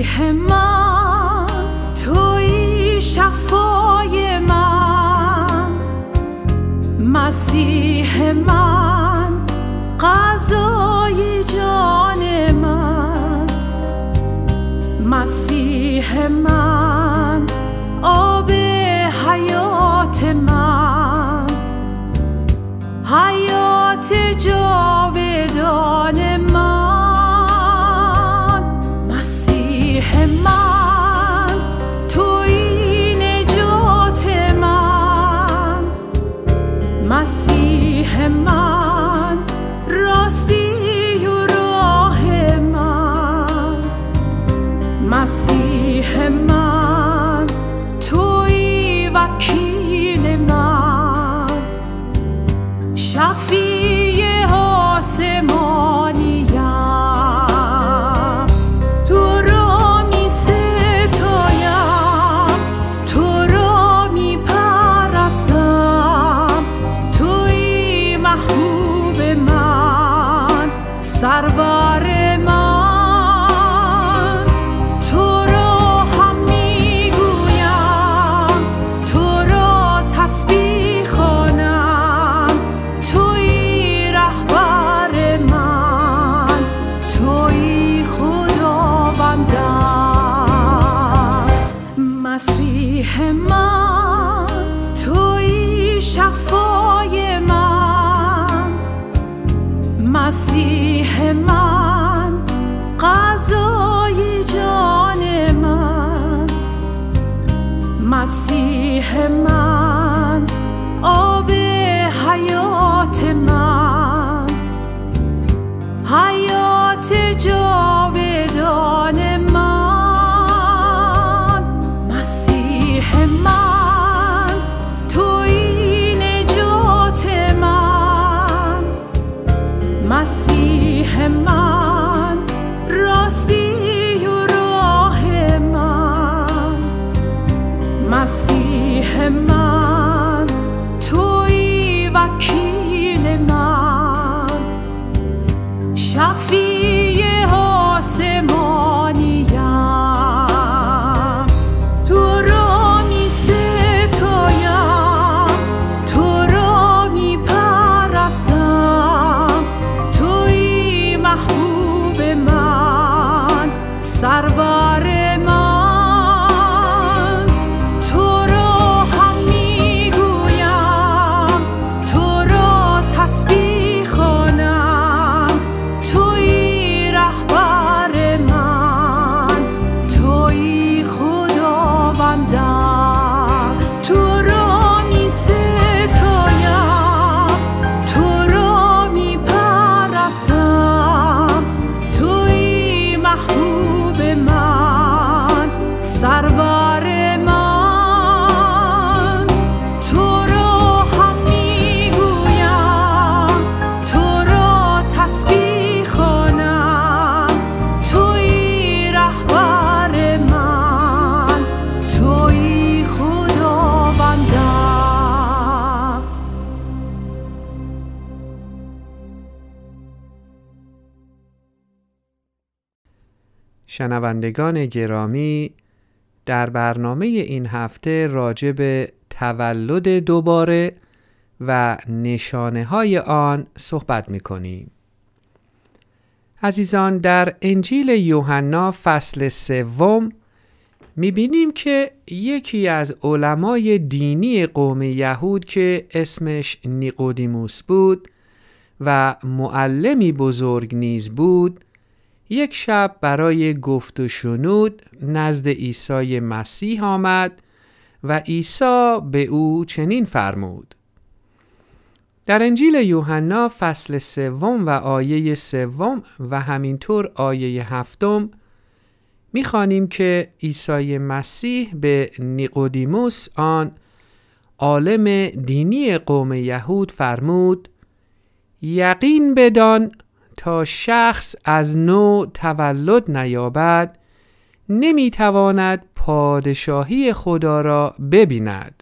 مسیح من تویی شفای من، مسیح من غذای جان من، مسیح من آب حیات من، حیات جاودان من، مسیح من تویی نجات من، مسیح من راستی و راه من، مسیح من تویی وکیل من، شفیع آسمانیم، تو را می ستایم، تو را می پرستم، تویی محبوب من، سرور من، تو را هم می گویم، تو را تسبیح خوانم، تویی رهبر من، تویی خداوندم، مسیح من تویی شفای من، مسیح من غذای جان من، مسیح من آب حیات من، حیات جاودان من، مسیح من تویی نجات من، مسیح من راستی و راه من، مسیح من تویی وکیل من، شفیع آسمانیم، تو را می ستایم، تو را می پرستم، تویی محبوب من، سرور من، تو را هم می گویم، تو را تسبیح خوانم، تویی رهبر من، تویی خداوندم، تو را می ستایم، تو را می پرستم، تویی محبوب من، سرور من، تو را هم می گویم، تو را تسبیح خوانم، تویی رهبر من، تویی خداوندم. شنوندگان گرامی، در برنامه این هفته راجع به تولد دوباره و نشانه های آن صحبت می کنیم. عزیزان، در انجیل یوحنا فصل 3 می بینیم که یکی از علمای دینی قوم یهود که اسمش نیقودیموس بود و معلمی بزرگ نیز بود، یک شب برای گفت و شنود نزد عیسی مسیح آمد و عیسی به او چنین فرمود. در انجیل یوحنا فصل 3 و آیه 3 و همینطور آیه 7 می‌خوانیم که عیسی مسیح به نیقودیموس، آن عالم دینی قوم یهود، فرمود: یقین بدان تا شخص از نو تولد نیابد نمیتواند پادشاهی خدا را ببیند.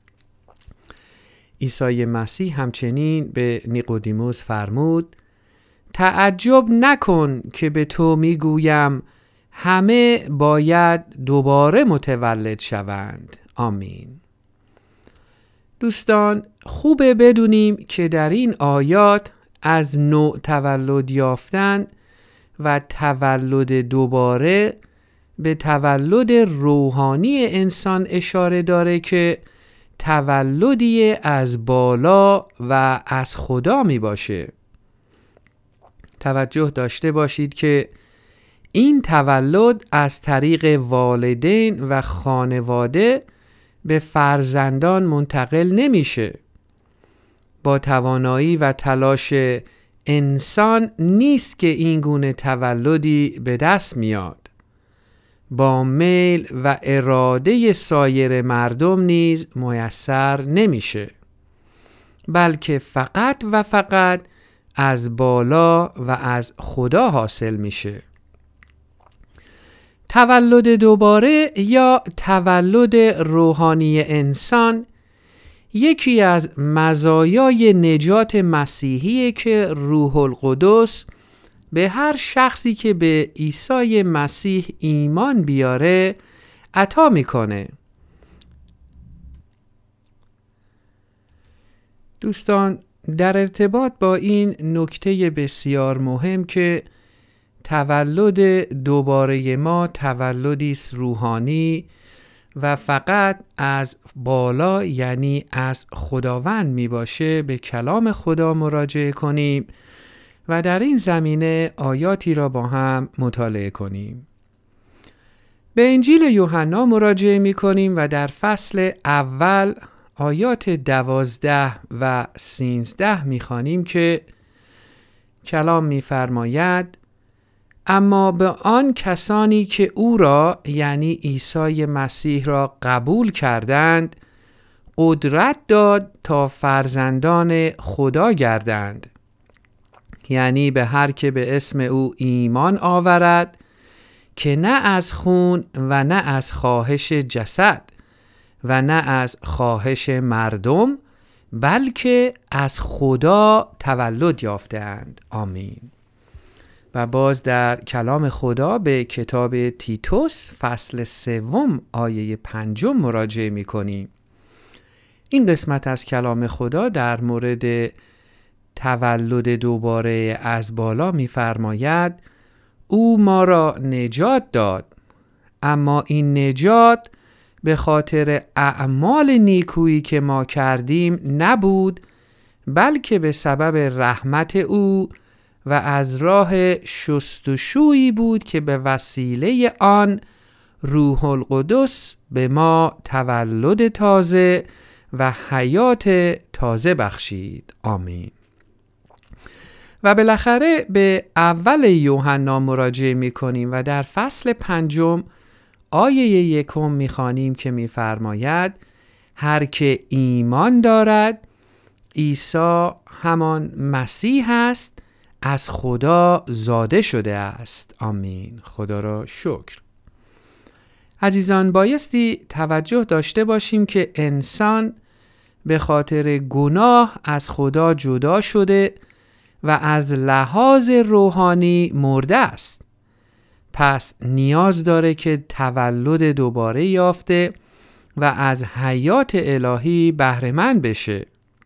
عیسی مسیح همچنین به نیقودیموس فرمود: تعجب نکن که به تو میگویم همه باید دوباره متولد شوند. آمین. دوستان، خوبه بدونیم که در این آیات از نوع تولد یافتن و تولد دوباره به تولد روحانی انسان اشاره داره که تولدی از بالا و از خدا می باشه. توجه داشته باشید که این تولد از طریق والدین و خانواده به فرزندان منتقل نمیشه. با توانایی و تلاش انسان نیست که این گونه تولدی به دست میاد. با میل و اراده سایر مردم نیز میسر نمیشه، بلکه فقط و فقط از بالا و از خدا حاصل میشه. تولد دوباره یا تولد روحانی انسان یکی از مزایای نجات مسیحیه که روح القدس به هر شخصی که به عیسی مسیح ایمان بیاره عطا میکنه. دوستان، در ارتباط با این نکته بسیار مهم که تولد دوباره ما تولدی است روحانی و فقط از بالا یعنی از خداوند می باشه، به کلام خدا مراجعه کنیم و در این زمینه آیاتی را با هم مطالعه کنیم. به انجیل یوحنا مراجعه می کنیم و در فصل اول آیات 12 و 13 می خوانیم که کلام می فرماید: اما به آن کسانی که او را یعنی عیسی مسیح را قبول کردند قدرت داد تا فرزندان خدا گردند، یعنی به هر که به اسم او ایمان آورد که نه از خون و نه از خواهش جسد و نه از خواهش مردم بلکه از خدا تولد یافتند. آمین. و باز در کلام خدا به کتاب تیتوس فصل 3 آیه 5 مراجعه می کنیم. این قسمت از کلام خدا در مورد تولد دوباره از بالا می فرماید: او ما را نجات داد، اما این نجات به خاطر اعمال نیکویی که ما کردیم نبود، بلکه به سبب رحمت او و از راه شستشویی بود که به وسیله آن روح القدس به ما تولد تازه و حیات تازه بخشید. آمین. و بالاخره به اول یوحنا مراجعه می کنیم و در فصل 5 آیه 1 می خوانیم که می فرماید: هر که ایمان دارد عیسی همان مسیح است از خدا زاده شده است. آمین. خدا را شکر. عزیزان، بایستی توجه داشته باشیم که انسان به خاطر گناه از خدا جدا شده و از لحاظ روحانی مرده است. پس نیاز داره که تولد دوباره یافته و از حیات الهی بهره مند بشه.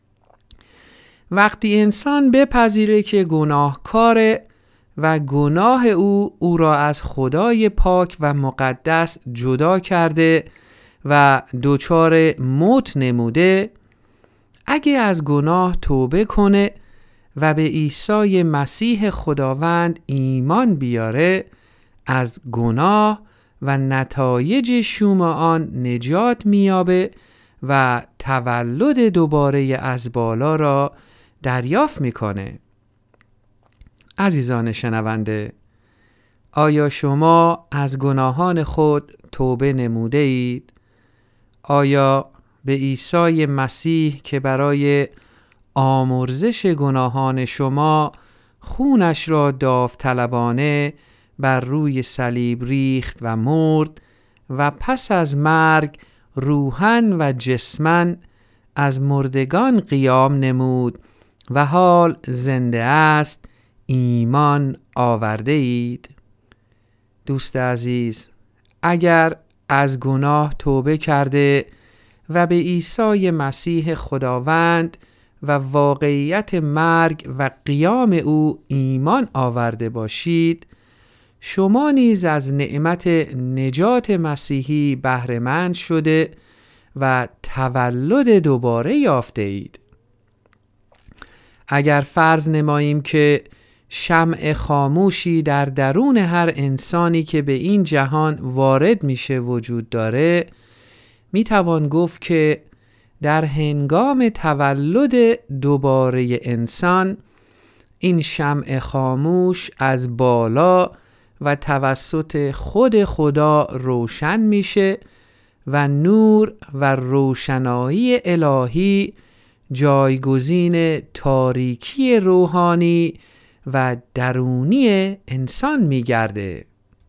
وقتی انسان بپذیره که گناهکاره و گناه او را از خدای پاک و مقدس جدا کرده و دچار موت نموده، اگه از گناه توبه کنه و به عیسی مسیح خداوند ایمان بیاره، از گناه و نتایج شوم آن نجات میابه و تولد دوباره از بالا را دریافت میکنه. عزیزان شنونده، آیا شما از گناهان خود توبه نموده اید؟ آیا به عیسی مسیح که برای آمرزش گناهان شما خونش را داوطلبانه بر روی صلیب ریخت و مرد و پس از مرگ روحاً و جسماً از مردگان قیام نمود و حال زنده است ایمان آورده اید؟ دوست عزیز، اگر از گناه توبه کرده و به عیسی مسیح خداوند و واقعیت مرگ و قیام او ایمان آورده باشید، شما نیز از نعمت نجات مسیحی بهره مند شده و تولد دوباره یافته اید. اگر فرض نماییم که شمع خاموشی در درون هر انسانی که به این جهان وارد میشه وجود داره، میتوان گفت که در هنگام تولد دوباره انسان این شمع خاموش از بالا و توسط خود خدا روشن میشه و نور و روشنایی الهی جایگزین تاریکی روحانی و درونی انسان میگرده.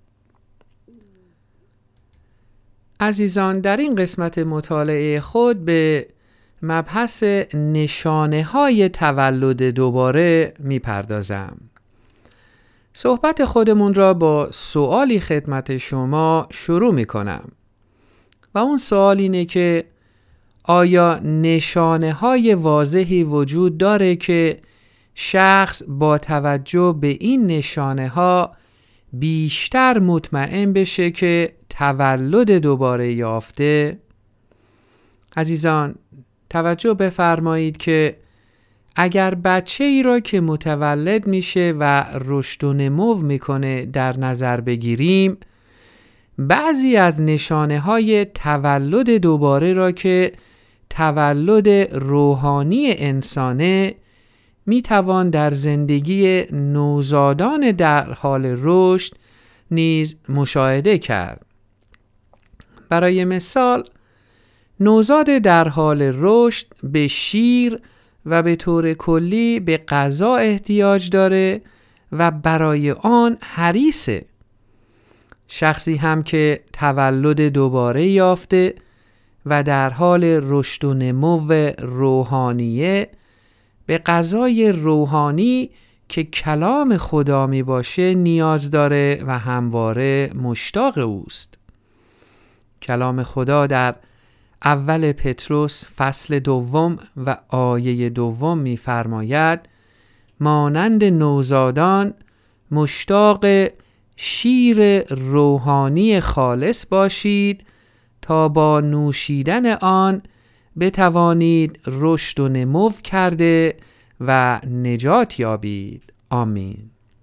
عزیزان، در این قسمت مطالعه خود به مبحث نشانه های تولد دوباره میپردازم. صحبت خودمون را با سوالی خدمت شما شروع میکنم و اون سوال اینه که آیا نشانه های واضحی وجود داره که شخص با توجه به این نشانه ها بیشتر مطمئن بشه که تولد دوباره یافته؟ عزیزان، توجه بفرمایید که اگر بچه ای را که متولد میشه و رشد و نمو میکنه در نظر بگیریم، بعضی از نشانه های تولد دوباره را که تولد روحانی انسانه میتوان در زندگی نوزادان در حال رشد نیز مشاهده کرد. برای مثال، نوزاد در حال رشد به شیر و به طور کلی به غذا احتیاج داره و برای آن حریصه. شخصی هم که تولد دوباره یافته و در حال رشد و نمو روحانیه، به غذای روحانی که کلام خدا می باشه نیاز داره و همواره مشتاق اوست. کلام خدا در اول پتروس فصل 2 و آیه 2 می فرماید: مانند نوزادان مشتاق شیر روحانی خالص باشید تا با نوشیدن آن بتوانید رشد و نمو کرده و نجات یابید. آمین.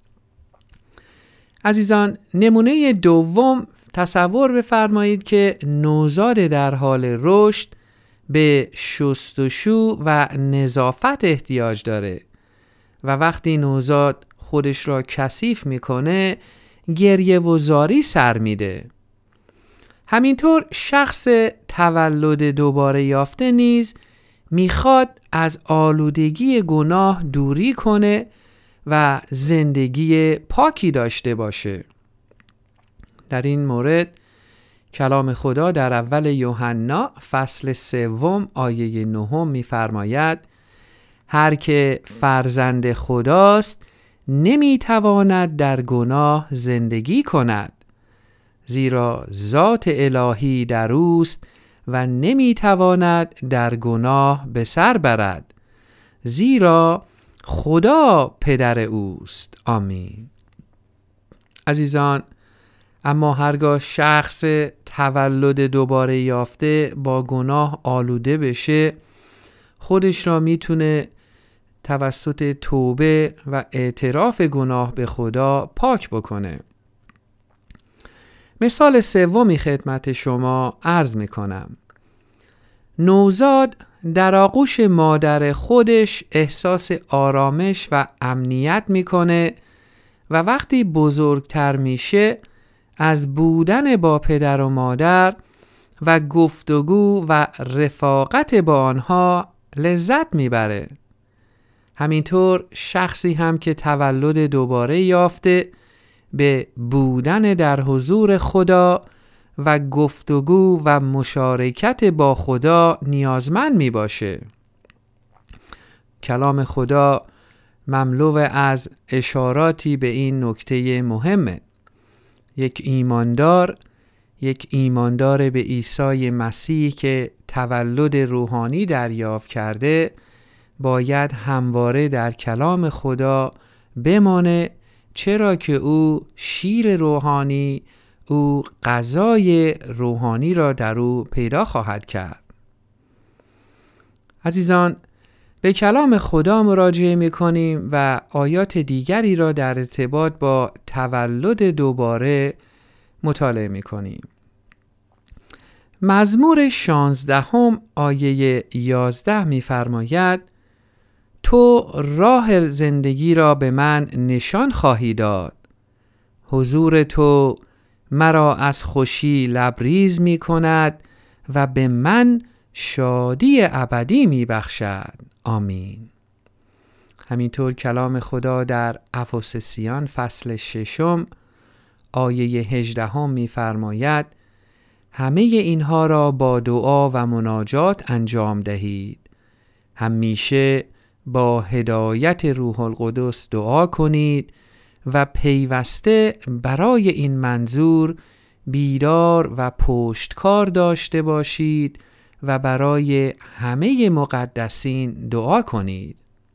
عزیزان، نمونه دوم، تصور بفرمایید که نوزاد در حال رشد به شستشو و نظافت احتیاج داره و وقتی نوزاد خودش را کثیف میکنه گریه و زاری سر میده. همینطور شخص تولد دوباره یافته نیز میخواد از آلودگی گناه دوری کنه و زندگی پاکی داشته باشه. در این مورد کلام خدا در اول یوحنا فصل 3 آیه 9 میفرماید: هر که فرزند خداست نمیتواند در گناه زندگی کند، زیرا ذات الهی در اوست و نمیتواند در گناه به سر برد، زیرا خدا پدر اوست. آمین. عزیزان، اما هرگاه شخص تولد دوباره یافته با گناه آلوده بشه، خودش را میتونه توسط توبه و اعتراف گناه به خدا پاک بکنه. مثال سومی خدمت شما عرض میکنم. نوزاد در آغوش مادر خودش احساس آرامش و امنیت میکنه و وقتی بزرگتر میشه از بودن با پدر و مادر و گفتگو و رفاقت با آنها لذت میبره. همینطور شخصی هم که تولد دوباره یافته به بودن در حضور خدا و گفتگو و مشارکت با خدا نیازمند می باشه. کلام خدا مملو از اشاراتی به این نکته مهمه. یک ایماندار به عیسی مسیح که تولد روحانی دریافت کرده باید همواره در کلام خدا بمانه، چرا که او شیر روحانی، او غذای روحانی را در او پیدا خواهد کرد. عزیزان، به کلام خدا مراجعه می‌کنیم و آیات دیگری را در ارتباط با تولد دوباره مطالعه می‌کنیم. مزمور 16 آیه 11 می‌فرماید: تو راه زندگی را به من نشان خواهی داد. حضور تو مرا از خوشی لبریز می‌کند و به من شادی ابدی می‌بخشد. آمین. همینطور کلام خدا در افسسیان فصل 6 آیه 18 می‌فرماید: همه اینها را با دعا و مناجات انجام دهید. همیشه با هدایت روح القدس دعا کنید و پیوسته برای این منظور بیدار و پشتکار داشته باشید و برای همه مقدسین دعا کنید.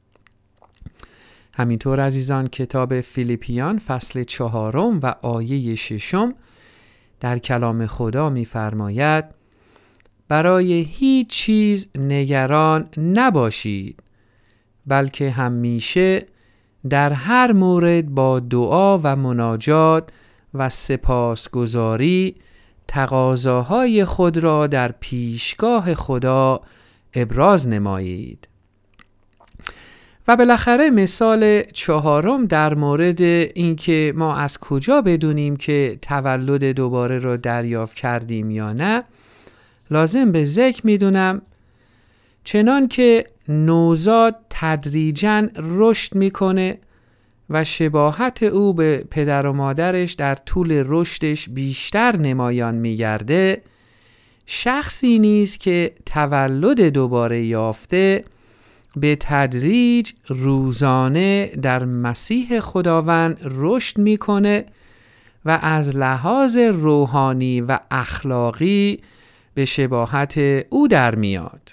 همینطور عزیزان کتاب فیلیپیان فصل 4 و آیه 6 در کلام خدا می‌فرماید: برای هیچ چیز نگران نباشید، بلکه همیشه در هر مورد با دعا و مناجات و سپاسگزاری تقاضاهای خود را در پیشگاه خدا ابراز نمایید. و بالاخره مثال 4 در مورد اینکه ما از کجا بدونیم که تولد دوباره را دریافت کردیم یا نه، لازم به ذکر میدونم چنان که نوزاد تدریجاً رشد میکنه و شباهت او به پدر و مادرش در طول رشدش بیشتر نمایان میگرده، شخصی نیست که تولد دوباره یافته به تدریج روزانه در مسیح خداوند رشد میکنه و از لحاظ روحانی و اخلاقی به شباهت او در میاد.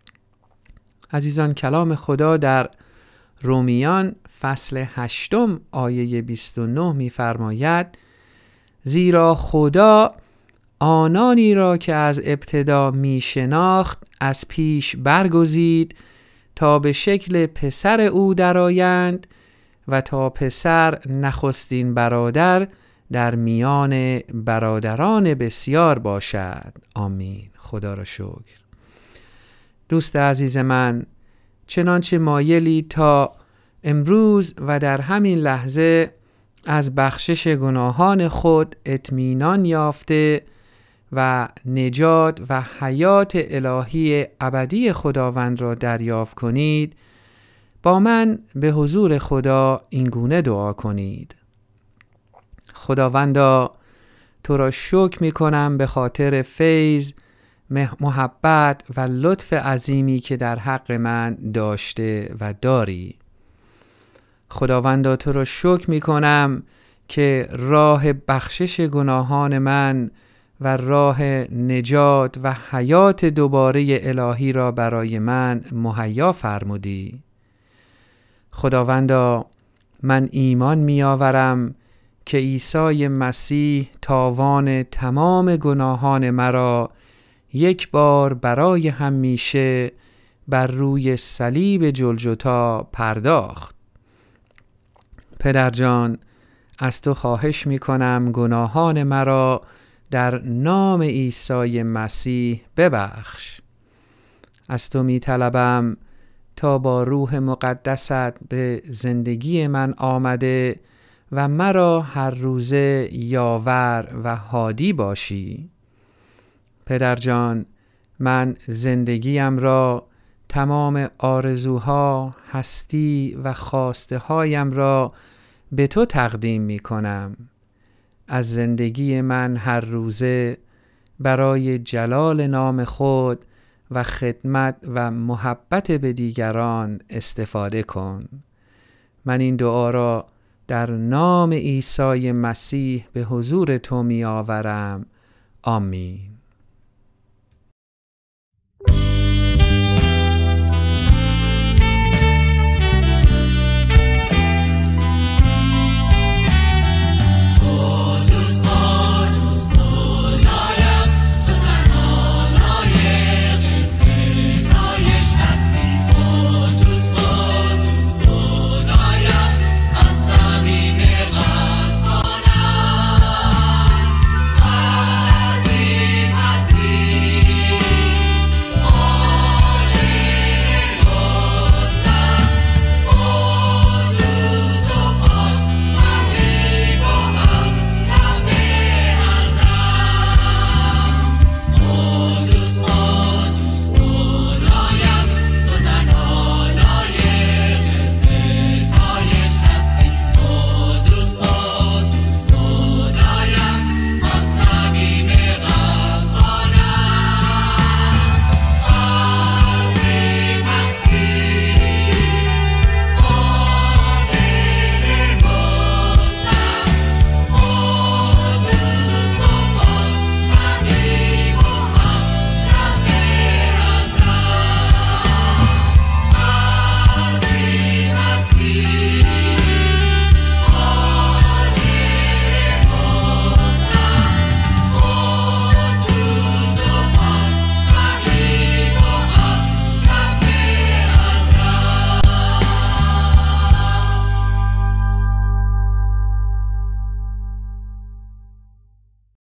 عزیزان، کلام خدا در رومیان فصل 8 آیه 29 می‌فرماید: زیرا خدا آنانی را که از ابتدا میشناخت از پیش برگزید تا به شکل پسر او درآیند و تا پسر نخستین برادر در میان برادران بسیار باشد. آمین. خدا را شکر. دوست عزیز من، چنانچه مایلی تا امروز و در همین لحظه از بخشش گناهان خود اطمینان یافته و نجات و حیات الهی ابدی خداوند را دریافت کنید، با من به حضور خدا این گونه دعا کنید: خداوندا، تو را شکر می کنم به خاطر فیض، محبت و لطف عظیمی که در حق من داشته و داری. خداوندا، تو را شکر می کنم که راه بخشش گناهان من و راه نجات و حیات دوباره الهی را برای من مهیا فرمودی. خداوندا، من ایمان می آورم که عیسی مسیح تاوان تمام گناهان مرا یک بار برای همیشه بر روی صلیب جلجتا پرداخت. پدر جان، از تو خواهش می کنم گناهان مرا در نام عیسی مسیح ببخش. از تو می طلبم تا با روح مقدست به زندگی من آمده و مرا هر روزه یاور و هادی باشی. پدر جان، من زندگیم را، تمام آرزوها، هستی و خواسته هایم را به تو تقدیم می کنم. از زندگی من هر روزه برای جلال نام خود و خدمت و محبت به دیگران استفاده کن. من این دعا را در نام عیسی مسیح به حضور تو می آورم. آمین.